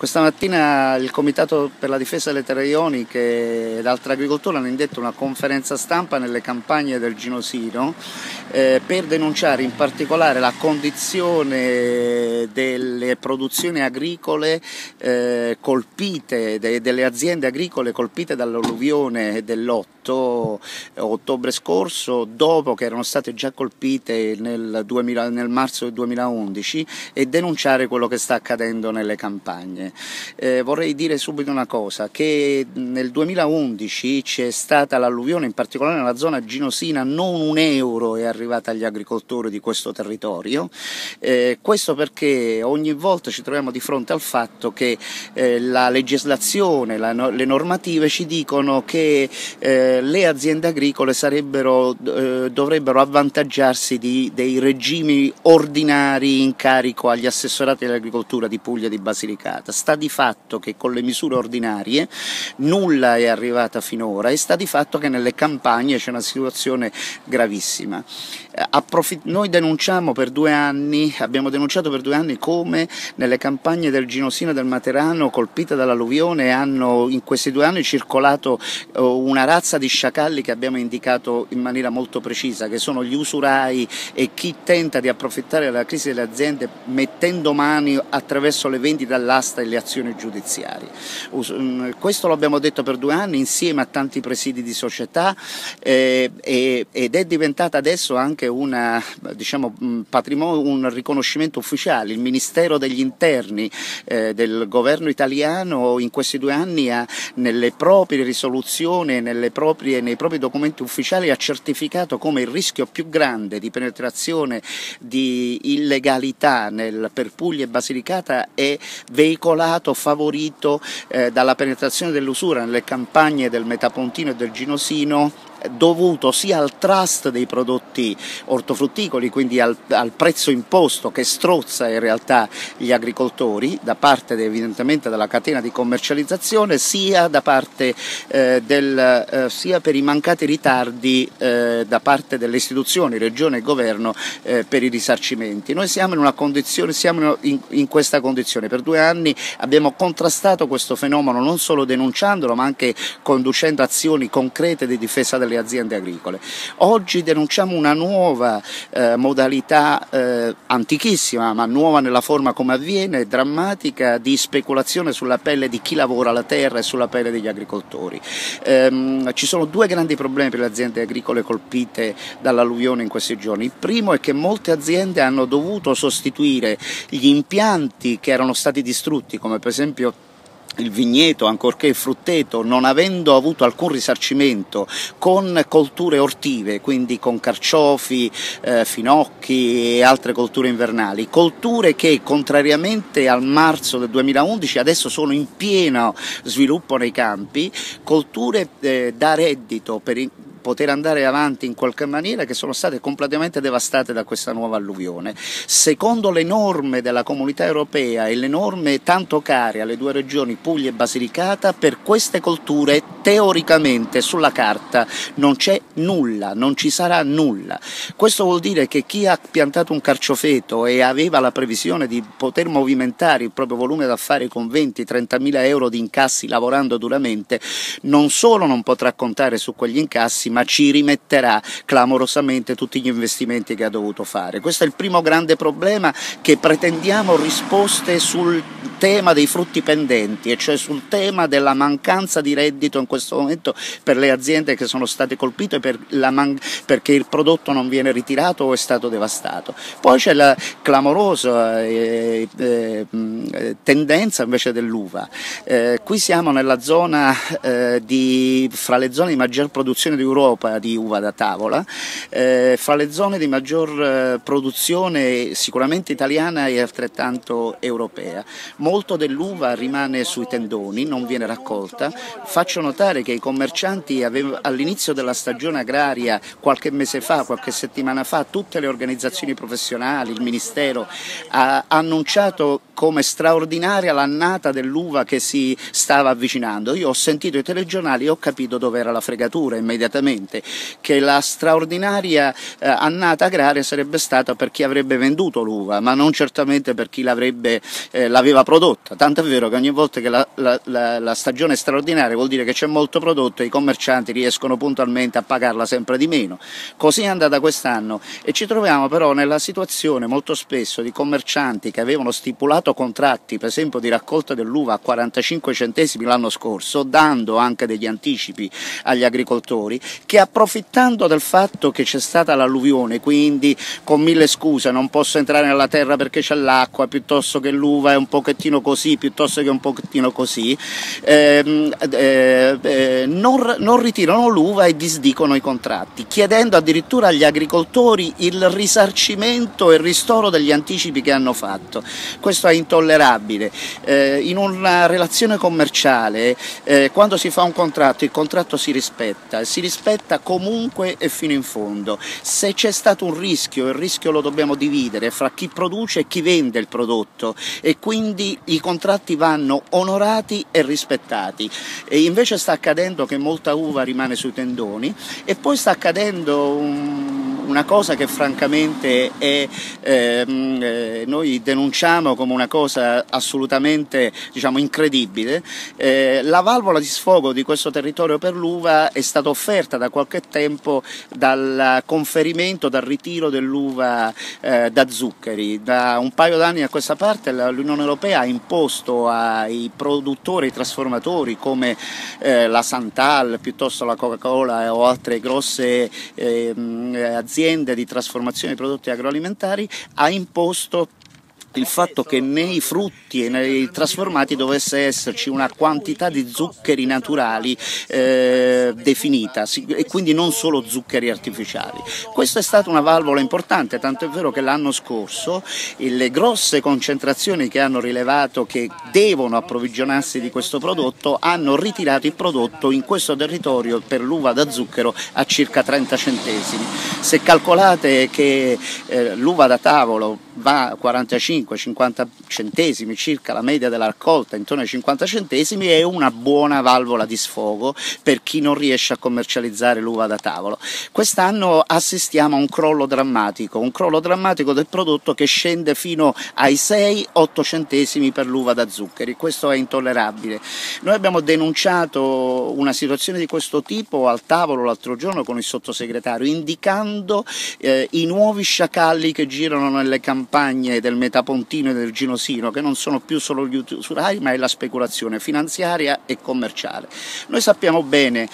Questa mattina il Comitato per la Difesa delle Terre Ioniche ed Altra Agricoltura hanno indetto una conferenza stampa nelle campagne del Ginosino per denunciare in particolare la condizione delle produzioni agricole colpite, delle aziende agricole colpite dall'alluvione dell'8 ottobre scorso, dopo che erano state già colpite nel marzo del 2011, e denunciare quello che sta accadendo nelle campagne. Vorrei dire subito una cosa, che nel 2011 c'è stata l'alluvione, in particolare nella zona ginosina, non €1 è arrivata agli agricoltori di questo territorio, questo perché ogni volta ci troviamo di fronte al fatto che la legislazione, le normative ci dicono che le aziende agricole dovrebbero avvantaggiarsi dei regimi ordinari in carico agli assessorati dell'agricoltura di Puglia e di Basilicata. Sta di fatto che con le misure ordinarie nulla è arrivata finora, e sta di fatto che nelle campagne c'è una situazione gravissima. Noi abbiamo denunciato per 2 anni come nelle campagne del Ginosino e del Materano colpite dall'alluvione hanno in questi 2 anni circolato una razza di sciacalli che abbiamo indicato in maniera molto precisa, che sono gli usurai e chi tenta di approfittare della crisi delle aziende mettendo mani attraverso le vendite all'asta e le azioni giudiziarie. Questo lo abbiamo detto per 2 anni insieme a tanti presidi di società, ed è diventata adesso anche un riconoscimento ufficiale. Il Ministero degli Interni del governo italiano in questi 2 anni nelle proprie risoluzioni e nei propri documenti ufficiali ha certificato come il rischio più grande di penetrazione di illegalità per Puglia e Basilicata è veicolato, favorito dalla penetrazione dell'usura nelle campagne del Metapontino e del Ginosino, dovuto sia al trust dei prodotti ortofrutticoli, quindi al prezzo imposto che strozza in realtà gli agricoltori da parte evidentemente della catena di commercializzazione, sia sia per i mancati ritardi da parte delle istituzioni, regione e governo, per i risarcimenti. Noi siamo in questa condizione. Per 2 anni abbiamo contrastato questo fenomeno non solo denunciandolo, ma anche conducendo azioni concrete di difesa delle aziende agricole. Oggi denunciamo una nuova modalità antichissima, ma nuova nella forma come avviene, drammatica, di speculazione sulla pelle di chi lavora la terra e sulla pelle degli agricoltori. Ci sono 2 grandi problemi per le aziende agricole colpite dall'alluvione in questi giorni. Il primo è che molte aziende hanno dovuto sostituire gli impianti che erano stati distrutti, come per esempio il vigneto, ancorché il frutteto, non avendo avuto alcun risarcimento, con colture ortive, quindi con carciofi, finocchi e altre colture invernali, colture che contrariamente al marzo del 2011 adesso sono in pieno sviluppo nei campi, colture da reddito per poter andare avanti in qualche maniera, che sono state completamente devastate da questa nuova alluvione. Secondo le norme della Comunità Europea e le norme tanto care alle 2 regioni Puglia e Basilicata, per queste colture teoricamente sulla carta non c'è nulla, non ci sarà nulla. Questo vuol dire che chi ha piantato un carciofeto e aveva la previsione di poter movimentare il proprio volume d'affari con 20-30 mila euro di incassi lavorando duramente, non solo non potrà contare su quegli incassi, ma ci rimetterà clamorosamente tutti gli investimenti che ha dovuto fare. Questo è il primo grande problema, che pretendiamo risposte sul tema dei frutti pendenti, e cioè sul tema della mancanza di reddito in questo momento per le aziende che sono state colpite perché il prodotto non viene ritirato o è stato devastato. Poi c'è la clamorosa tendenza invece dell'uva. Qui siamo nella zona fra le zone di maggior produzione d'Europa di uva da tavola, fra le zone di maggior produzione sicuramente italiana e altrettanto europea. Molto dell'uva rimane sui tendoni, non viene raccolta. Faccio notare che i commercianti all'inizio della stagione agraria, qualche settimana fa, tutte le organizzazioni professionali, il Ministero ha annunciato come straordinaria l'annata dell'uva che si stava avvicinando. Io ho sentito i telegiornali e ho capito dove era la fregatura immediatamente, che la straordinaria annata agraria sarebbe stata per chi avrebbe venduto l'uva, ma non certamente per chi l'aveva prodotta prodotta, tanto è vero che ogni volta che la stagione è straordinaria vuol dire che c'è molto prodotto e i commercianti riescono puntualmente a pagarla sempre di meno. Così è andata quest'anno e ci troviamo però nella situazione molto spesso di commercianti che avevano stipulato contratti, per esempio di raccolta dell'uva a 45 centesimi l'anno scorso, dando anche degli anticipi agli agricoltori, che approfittando del fatto che c'è stata l'alluvione, quindi con mille scuse non posso entrare nella terra perché c'è l'acqua, piuttosto che l'uva è un pochettino così, piuttosto che un pochettino così, non ritirano l'uva e disdicono i contratti, chiedendo addirittura agli agricoltori il risarcimento e il ristoro degli anticipi che hanno fatto. Questo è intollerabile. In una relazione commerciale, quando si fa un contratto, il contratto si rispetta comunque e fino in fondo. Se c'è stato un rischio, il rischio lo dobbiamo dividere fra chi produce e chi vende il prodotto e quindi i contratti vanno onorati e rispettati. E invece sta accadendo che molta uva rimane sui tendoni e poi sta accadendo una cosa che francamente noi denunciamo come una cosa assolutamente, diciamo, incredibile. La valvola di sfogo di questo territorio per l'uva è stata offerta da qualche tempo dal conferimento, dal ritiro dell'uva da zuccheri. Da un paio d'anni a questa parte l'Unione Europea ha imposto ai produttori, ai trasformatori come la Santal, piuttosto la Coca-Cola o altre grosse aziende di trasformazione di prodotti agroalimentari, ha imposto il fatto che nei frutti e nei trasformati dovesse esserci una quantità di zuccheri naturali definita e quindi non solo zuccheri artificiali. Questa è stata una valvola importante, tanto è vero che l'anno scorso le grosse concentrazioni che hanno rilevato che devono approvvigionarsi di questo prodotto hanno ritirato il prodotto in questo territorio per l'uva da zucchero a circa 30 centesimi. Se calcolate che l'uva da tavolo va a 45-50 centesimi circa, la media della raccolta intorno ai 50 centesimi, è una buona valvola di sfogo per chi non riesce a commercializzare l'uva da tavolo. Quest'anno assistiamo a un crollo drammatico del prodotto che scende fino ai 6-8 centesimi per l'uva da zuccheri. Questo è intollerabile. Noi abbiamo denunciato una situazione di questo tipo al tavolo l'altro giorno con il sottosegretario, indicando i nuovi sciacalli che girano nelle campagne del Metapontino e del Ginosino, che non sono più solo gli usurai ma è la speculazione finanziaria e commerciale. Noi sappiamo bene,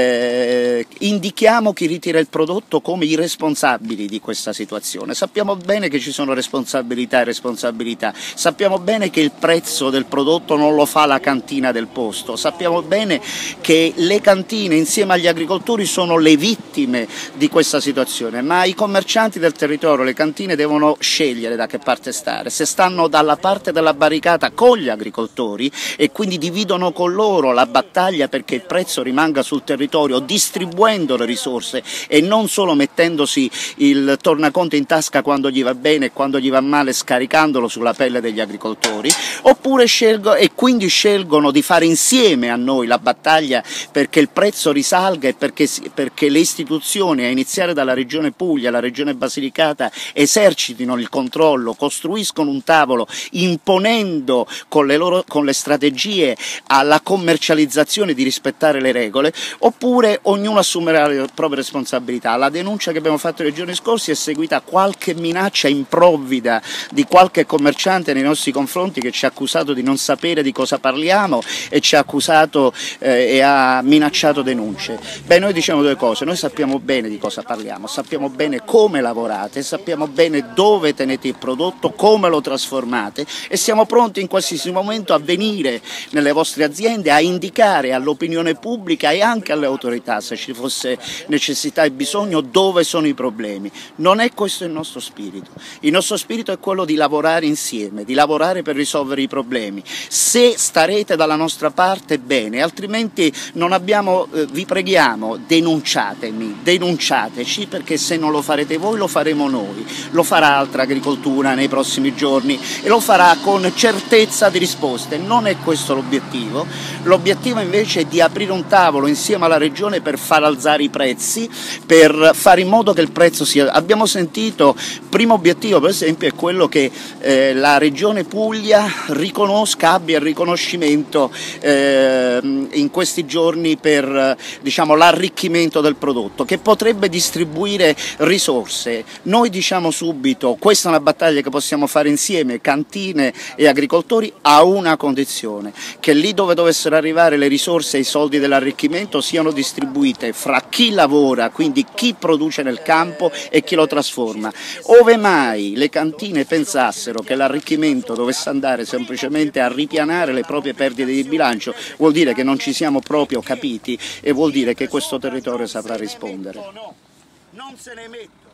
indichiamo chi ritira il prodotto come i responsabili di questa situazione, sappiamo bene che ci sono responsabilità e responsabilità, sappiamo bene che il prezzo del prodotto non lo fa la cantina del posto, sappiamo bene che le cantine insieme agli agricoltori sono le vittime di questa situazione, ma i commercianti del territorio, le cantine devono scegliere da che parte stare. Se stanno dalla parte della barricata con gli agricoltori e quindi dividono con loro la battaglia perché il prezzo rimanga sul territorio, distribuendo le risorse e non solo mettendosi il tornaconto in tasca quando gli va bene e quando gli va male scaricandolo sulla pelle degli agricoltori, oppure scelgono di fare insieme a noi la battaglia perché il prezzo risalga e perché le istituzioni, a iniziare dalla Regione Puglia, la Regione Basilicata, esercitino il controllo, costruiscono un tavolo imponendo con le strategie alla commercializzazione di rispettare le regole, oppure ognuno assumerà le proprie responsabilità. La denuncia che abbiamo fatto nei giorni scorsi è seguita a qualche minaccia improvvida di qualche commerciante nei nostri confronti che ci ha accusato di non sapere di cosa parliamo e ci ha accusato e ha minacciato denunce. Beh, noi diciamo due cose: noi sappiamo bene di cosa parliamo, sappiamo bene come lavorate, sappiamo bene dove tenete il prodotto, come lo trasformate e siamo pronti in qualsiasi momento a venire nelle vostre aziende a indicare all'opinione pubblica e anche alle autorità, se ci fosse necessità e bisogno, dove sono i problemi. Non è questo il nostro spirito. Il nostro spirito è quello di lavorare insieme, di lavorare per risolvere i problemi. Se starete dalla nostra parte, bene, altrimenti vi preghiamo, denunciateci, perché se non lo farete voi lo faremo noi, lo farà altra agricoltura nei prossimi giorni e lo farà con certezza di risposte. Non è questo l'obiettivo invece è di aprire un tavolo insieme alla Regione per far alzare i prezzi, per fare in modo che il prezzo sia... Abbiamo sentito, primo obiettivo per esempio è quello che la Regione Puglia abbia il riconoscimento in questi giorni per l'arricchimento del prodotto, che potrebbe distribuire risorse. Noi diciamo subito, questa è una battaglia che possiamo fare insieme, cantine e agricoltori, a una condizione, che lì dove dovessero arrivare le risorse e i soldi dell'arricchimento siano distribuite fra chi lavora, quindi chi produce nel campo e chi lo trasforma. Ove mai le cantine pensassero che l'arricchimento dovesse andare semplicemente a ripianare le proprie perdite di bilancio, vuol dire che non ci siamo proprio capiti e vuol dire che questo territorio saprà rispondere. Non se ne mettono.